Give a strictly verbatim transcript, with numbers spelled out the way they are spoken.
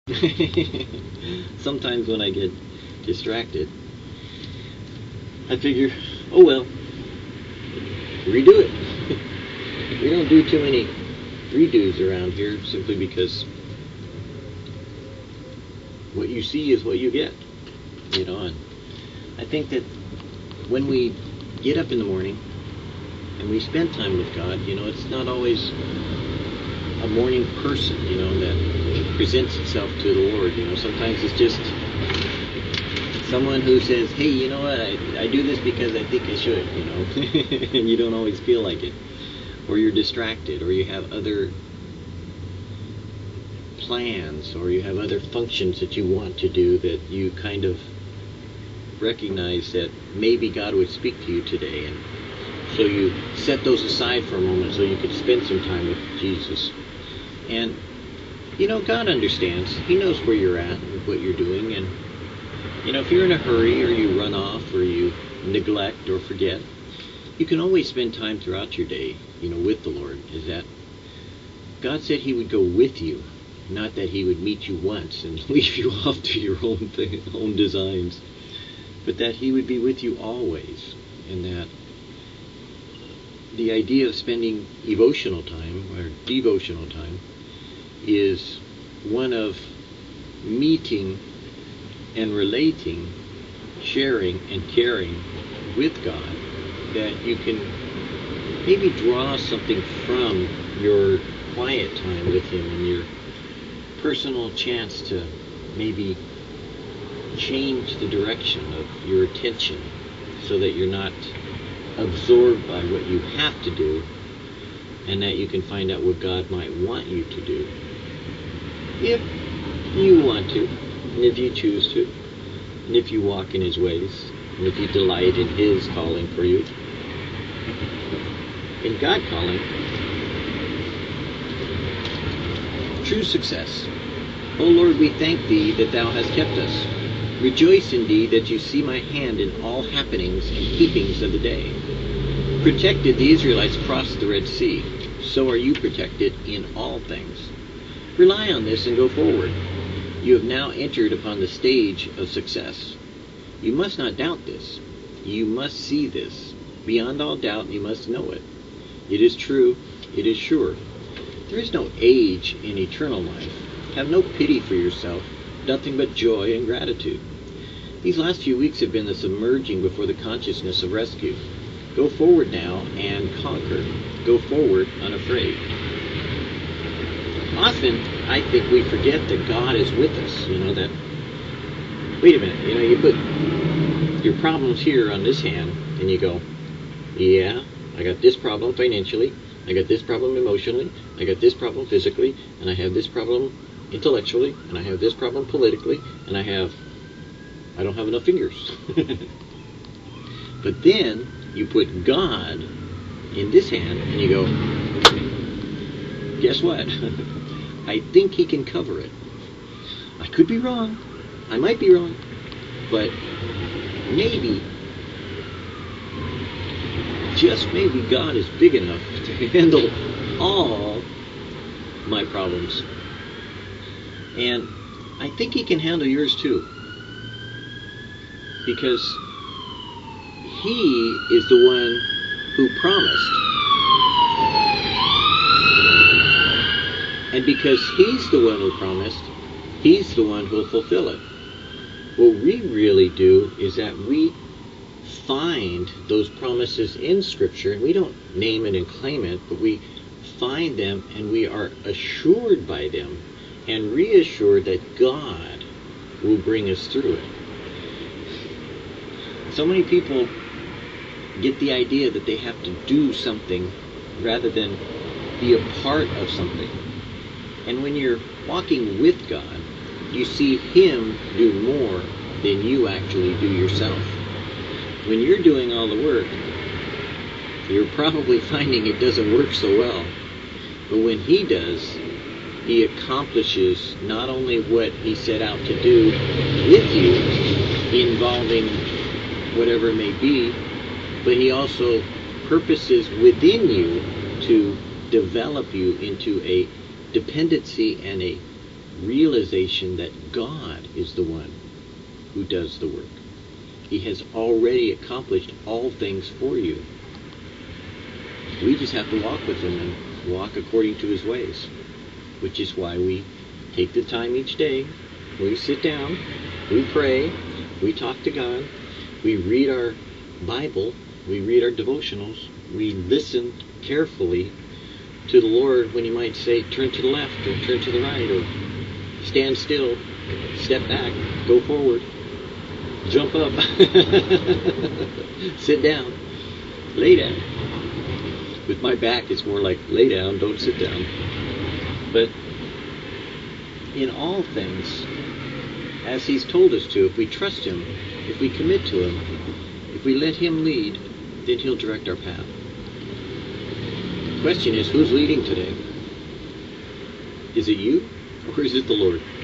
Sometimes when I get distracted, I figure, oh well, redo it. We don't do too many redos around here simply because what you see is what you get. You know, and I think that when we get up in the morning and we spend time with God, you know, it's not always a morning person, you know, that presents itself to the Lord. You know, sometimes it's just someone who says, hey, you know what, I, I do this because I think I should, you know, and you don't always feel like it. Or you're distracted, or you have other plans, or you have other functions that you want to do that you kind of recognize that maybe God would speak to you today. And so you set those aside for a moment so you could spend some time with Jesus. And, you know, God understands. He knows where you're at and what you're doing. And, you know, if you're in a hurry or you run off or you neglect or forget, you can always spend time throughout your day, you know, with the Lord. Is that God said He would go with you, not that He would meet you once and leave you off to your own thing, own designs, but that He would be with you always. And that the idea of spending evotional time or devotional time is one of meeting and relating, sharing and caring with God, that you can maybe draw something from your quiet time with Him and your personal chance to maybe change the direction of your attention so that you're not absorbed by what you have to do, and that you can find out what God might want you to do, if you want to, and if you choose to, and if you walk in His ways, and if you delight in His calling for you, in God calling, true success. O Lord, we thank Thee that Thou hast kept us. Rejoice indeed that you see my hand in all happenings and keepings of the day. Protected the Israelites across the Red Sea, so are you protected in all things. Rely on this and go forward. You have now entered upon the stage of success. You must not doubt this. You must see this. Beyond all doubt, you must know it. It is true. It is sure. There is no age in eternal life. Have no pity for yourself. Nothing but joy and gratitude. These last few weeks have been the submerging before the consciousness of rescue. Go forward now and conquer. Go forward unafraid. Often, I think we forget that God is with us. You know, that, wait a minute, you know, you put your problems here on this hand, and you go, yeah, I got this problem financially, I got this problem emotionally, I got this problem physically, and I have this problem intellectually, and I have this problem politically, and I have, I don't have enough fingers. But then you put God in this hand, and you go, guess what? I think He can cover it. I could be wrong. I might be wrong. But maybe, just maybe, God is big enough to handle all my problems. And I think He can handle yours too. Because He is the one who promised. And because He's the one who promised, He's the one who will fulfill it. What we really do is that we find those promises in Scripture, and we don't name it and claim it, but we find them and we are assured by them and reassured that God will bring us through it. So many people get the idea that they have to do something rather than be a part of something. And when you're walking with God, you see Him do more than you actually do yourself. When you're doing all the work, you're probably finding it doesn't work so well. But when He does, He accomplishes not only what He set out to do with you, involving whatever it may be, but He also purposes within you to develop you into a dependency and a realization that God is the one who does the work. He has already accomplished all things for you. We just have to walk with him and walk according to his ways, which is why we take the time each day. We sit down, we pray, we talk to God, we read our Bible, we read our devotionals, we listen carefully to the Lord when he might say, turn to the left or turn to the right, or stand still, step back, go forward, jump up, sit down, lay down. With my back, it's more like lay down, don't sit down. But in all things, as he's told us to, if we trust him, if we commit to him, if we let him lead, then he'll direct our path. The question is, who's leading today? Is it you, or is it the Lord?